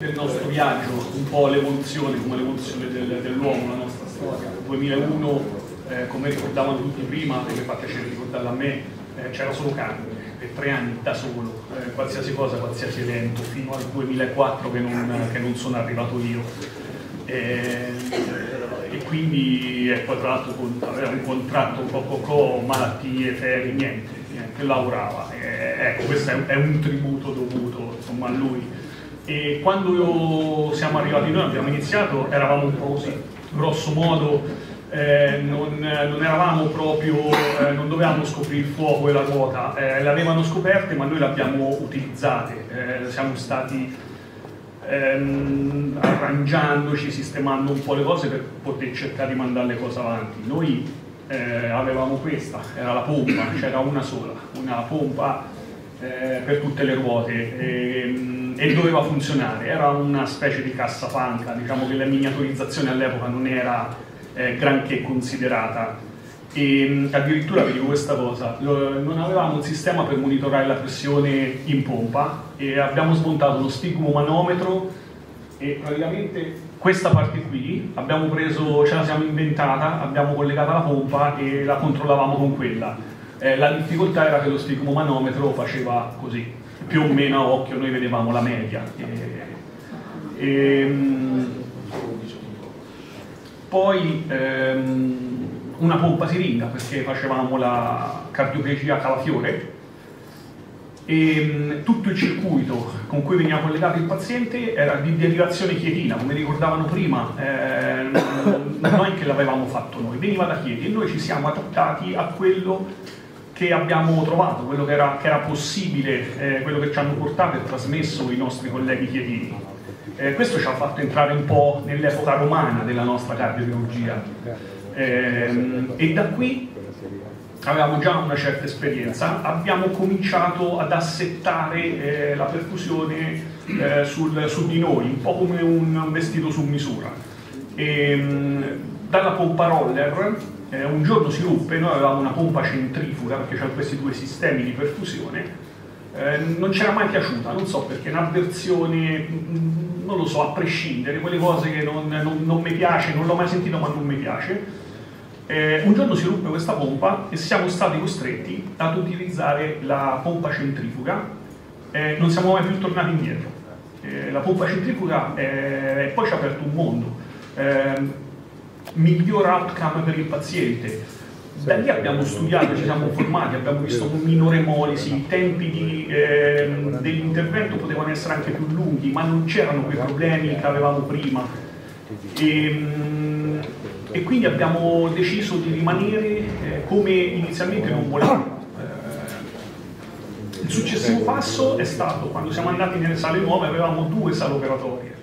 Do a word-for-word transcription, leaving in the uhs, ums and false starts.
del nostro viaggio, un po' l'evoluzione, come l'evoluzione del, dell'uomo, la nostra storia. Nel duemilauno, eh, come ricordavano tutti prima, e mi fa piacere ricordarla a me, eh, c'era solo carne, per tre anni da solo, eh, qualsiasi cosa, qualsiasi evento, fino al duemilaquattro che non, che non sono arrivato io. E, e quindi e poi tra l'altro aveva un contratto poco, malattie, ferie, niente, niente, lavorava. E, ecco, questo è, è un tributo dovuto insomma, a lui. E quando siamo arrivati noi, abbiamo iniziato, eravamo un po' così, grosso modo, eh, non, non eravamo proprio, eh, non dovevamo scoprire il fuoco e la ruota, eh, le avevano scoperte ma noi le abbiamo utilizzate, eh, siamo stati ehm, arrangiandoci, sistemando un po' le cose per poter cercare di mandare le cose avanti. Noi eh, avevamo questa, era la pompa, c'era una sola, una pompa eh, per tutte le ruote. E, e doveva funzionare, era una specie di cassapanca, diciamo che la miniaturizzazione all'epoca non era eh, granché considerata e addirittura vi dico questa cosa, lo, non avevamo un sistema per monitorare la pressione in pompa e abbiamo smontato lo sfigmomanometro e praticamente questa parte qui abbiamo preso, ce la siamo inventata, abbiamo collegata alla pompa e la controllavamo con quella. Eh, la difficoltà era che lo sfigmomanometro faceva così, più o meno a occhio noi vedevamo la media. E, e, poi ehm, una pompa siringa perché facevamo la cardiopegia calafiore e tutto il circuito con cui veniva collegato il paziente era di derivazione chietina, come ricordavano prima, eh, non è che l'avevamo fatto noi, veniva da chieti e noi ci siamo adattati a quello che abbiamo trovato, quello che era, che era possibile, eh, quello che ci hanno portato e trasmesso i nostri colleghi chietini. Eh, questo ci ha fatto entrare un po' nell'epoca romana della nostra cardiochirurgia eh, e da qui avevamo già una certa esperienza, abbiamo cominciato ad assettare eh, la perfusione eh, sul, su di noi, un po' come un vestito su misura. E, dalla pompa roller, Eh, un giorno si ruppe, noi avevamo una pompa centrifuga perché c'erano questi due sistemi di perfusione, eh, non c'era mai piaciuta, non so perché, un'avversione, non lo so, a prescindere, quelle cose che non, non, non mi piace, non l'ho mai sentito ma non mi piace. Eh, un giorno si ruppe questa pompa e siamo stati costretti ad utilizzare la pompa centrifuga, eh, non siamo mai più tornati indietro. Eh, la pompa centrifuga eh, e poi ci ha aperto un mondo. Eh, miglior outcome per il paziente. Da lì abbiamo studiato, ci siamo informati, abbiamo visto minore emolisi, i tempi di, eh, dell'intervento potevano essere anche più lunghi, ma non c'erano quei problemi che avevamo prima. E, e quindi abbiamo deciso di rimanere eh, come inizialmente non volevamo. Eh, il successivo passo è stato, quando siamo andati nelle sale nuove, avevamo due sale operatorie.